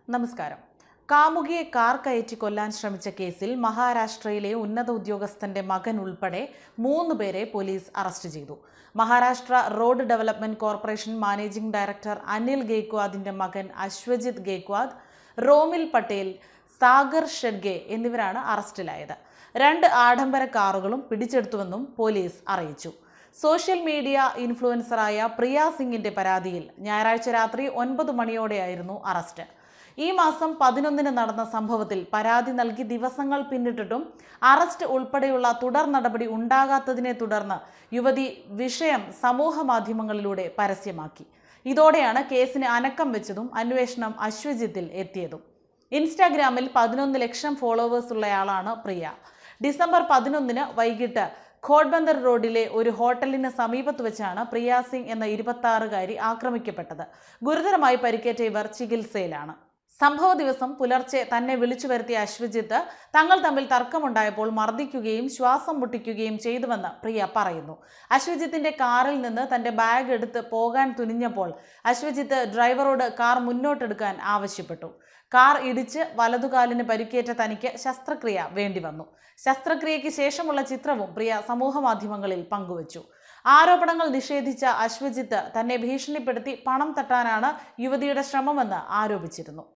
നമസ്കാരം. കാമുകിയെ കാർ കയറ്റി കൊല്ലാൻ ശ്രമിച്ച കേസിൽ മഹാരാഷ്ട്രയിലെ ഉന്നത ഉദ്യോഗസ്ഥന്റെ മകൻ ഉൾപ്പെടെ 3 പേരെ പോലീസ് അറസ്റ്റ് ചെയ്തു. Maharashtra road development corporation managing director Anil ഗേക്വാദിന്റെ മകൻ അശ്വജിത് ഗേക്വാദ്, റോമിൽ പട്ടേൽ, സാഗർ ഷെഡ്ഗെ എന്നിവരാണ് അറസ്റ്റിലായത്. 2 ആഡംബര കാറുകളും പിടിച്ചെടുത്തുവെന്നും പോലീസ് അറിയിച്ചു. സോഷ്യൽ മീഡിയ ഇൻഫ്ലുവൻസറായ പ്രിയ സിംഗിന്റെ പരാതിയിൽ ഞായറാഴ്ച രാത്രി 9 മണിയോടെയായിരുന്നു അറസ്റ്റ്. ഈ മാസം 11-ന് നടന്ന സംഭവത്തിൽ പരാതി നൽകി ദിവസങ്ങൾ പിന്നിട്ടിട്ടും അറസ്റ്റ് ഉൾപ്പെടെയുള്ള തുടർ നടപടി ഉണ്ടാകാത്തതിനെ തുടർന്ന് യുവതി വിഷയം സമൂഹ മാധ്യമങ്ങളിലൂടെ പരസ്യമാക്കി. ഇതോടെയാണ് കേസിന് അനക്കം വെച്ചതും അന്വേഷണം അശ്വജിത്തിൽ എത്തിയതും. ഇൻസ്റ്റാഗ്രാമിൽ 11 ലക്ഷം ഫോളോവേഴ്സ് ഉള്ളയാളാണ് പ്രിയ. ഡിസംബർ 11-ന് വൈകിട്ട് ഘോഡ്ബന്ദർ റോഡിലെ ഒരു ഹോട്ടലിന് സമീപത്ത് വെച്ചാണ് പ്രിയ സിംഗ് എന്ന 26-കാരി ആക്രമിക്കപ്പെട്ടത്. ഗുരുതരമായി പരിക്കേറ്റ ഇവർ ചികിത്സയിലാണ്. സംഭവ ദിവസം പുലർച്ചെ തന്നെ വിളിച്ചു വരുത്തിയ അശ്വജിത്ത് തങ്ങൾ തമ്മിൽ തർക്കമുണ്ടായപ്പോൾ മർദ്ദിക്കുകയും ശ്വാസം മുട്ടിക്കുകയും ചെയ്തുവെന്ന് പ്രിയ പറയുന്നു. അശ്വജിത്തിന്റെ കാറിൽ നിന്ന് തന്റെ ബാഗ് എടുത്ത് പോകാൻ തുനിഞ്ഞപ്പോൾ അശ്വജിത്ത് ഡ്രൈവറോട് കാർ മുന്നോട്ടെടുക്കാൻ ആവശ്യപ്പെട്ടു. കാർ ഇടിച്ച് വലതുകാലിന് പരിക്കേറ്റ തനിക്ക് ശസ്ത്രക്രിയ വേണ്ടിവന്നു. ശസ്ത്രക്രിയയ്ക്ക് ശേഷമുള്ള ചിത്രവും പ്രിയ സമൂഹ മാധ്യമങ്ങളിൽ പങ്കുവച്ചു. ആരോപണങ്ങൾ നിഷേധിച്ച അശ്വജിത്ത് തന്നെ ഭീഷണിപ്പെടുത്തി പണം തട്ടാനാണ് യുവതിയുടെ ശ്രമമെന്ന് ആരോപിച്ചിരുന്നു.